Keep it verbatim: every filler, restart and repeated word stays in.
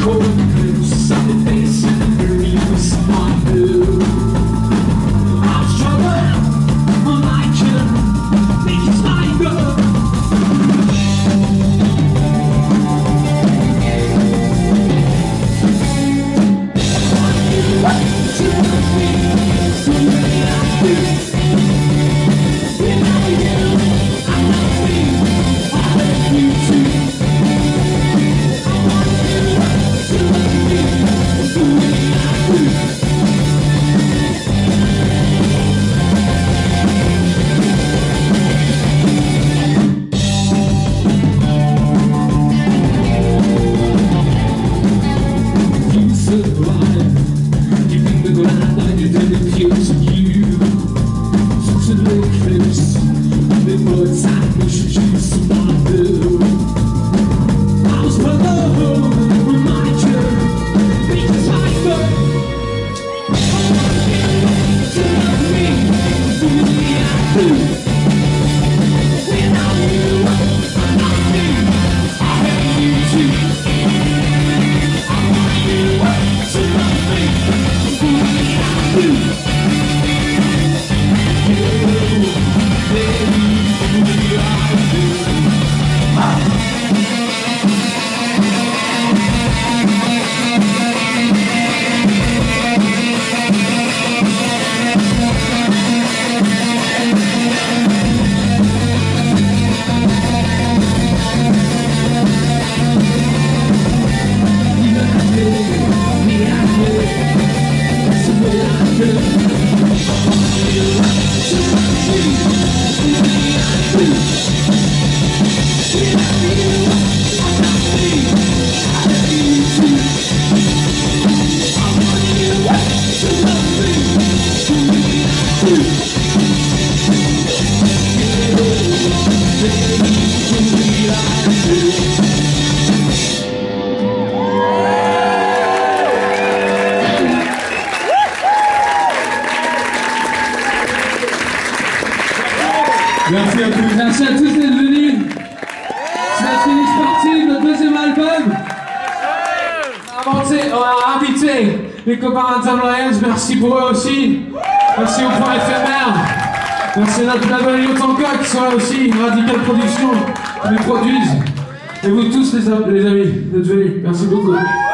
Merci à tous. Merci à tous d'être venus. C'est la Phoenix Party, notre deuxième album. On a, inventé, on a invité les copains d'Anton Lions. Merci pour eux aussi. Merci au Point éphémère. Merci à notre label Yotanka qui sont là aussi. Radical Production qui les produisent. Et vous tous les, les amis d'être venus. Merci beaucoup.